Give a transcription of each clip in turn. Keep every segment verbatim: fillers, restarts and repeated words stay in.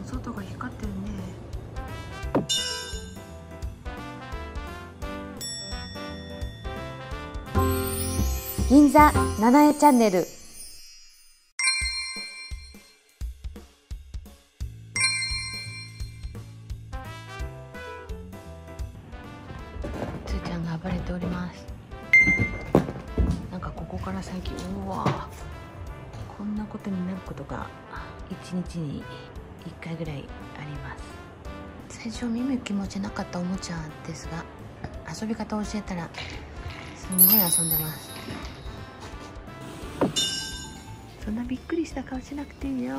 外が光ってるね。 銀座ななえチャンネル。 つーちゃんが暴れております。なんかここから最近、うわこんなことになることがいちにちにいっかいぐらいあります。最初見向きもしなかったおもちゃですが、遊び方を教えたらすんごい遊んでます。そんなびっくりした顔しなくていいよ。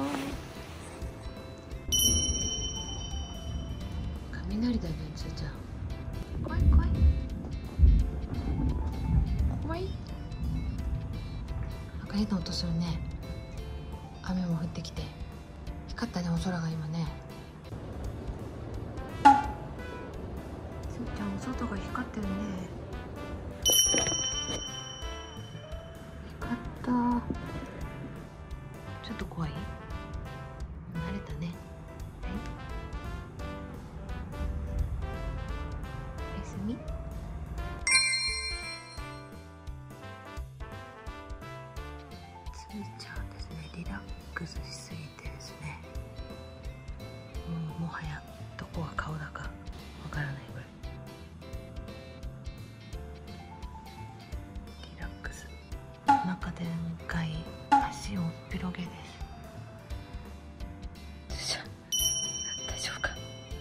雷だね、つーちゃん。怖い怖い怖い。なんか変な音するね。雨も降ってきて光ったね、お空が今ね。つーちゃん、お外が光ってるね。光った。ちょっと怖い？慣れたね。はい。おやすみ。つーちゃんですね、リラックスしすぎてですね、もうもはやどこが顔だかわからないぐらいリラックス。中でんかい足を広げです。大丈夫か？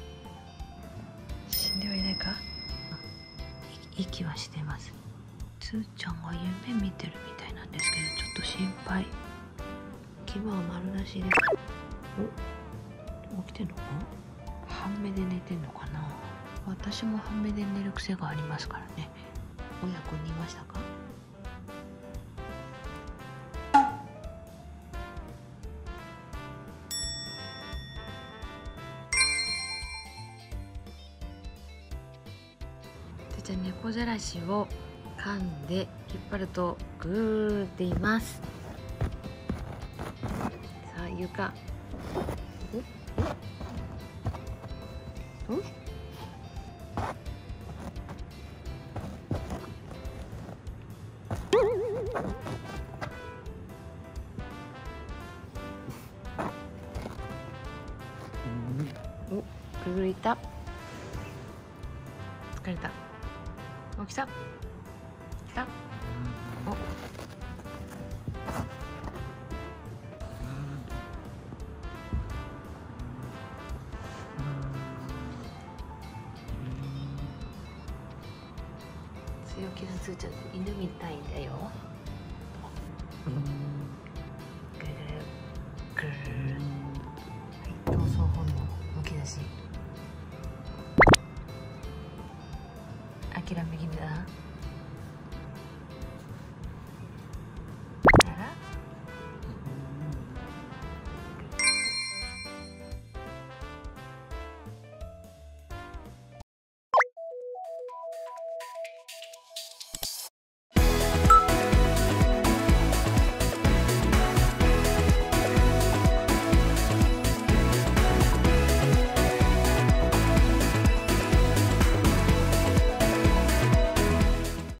死んではいないか？息はしてます。つーちゃんが夢見てるみたいなんですけど、ちょっと心配。牙は丸出しです。お、起きてんのか？半目で寝てんのかな？私も半目で寝る癖がありますからね。親子にいましたか？じゃあ猫じゃらしを噛んで引っ張るとグーって言います。さあ床。おおおお、ぐるぐるいった。疲れた。お、来た。来た。お。強気なつーちゃん、犬みたいんだよ。ぐるぐる。はい、闘争本能むき出し。諦め気味だ。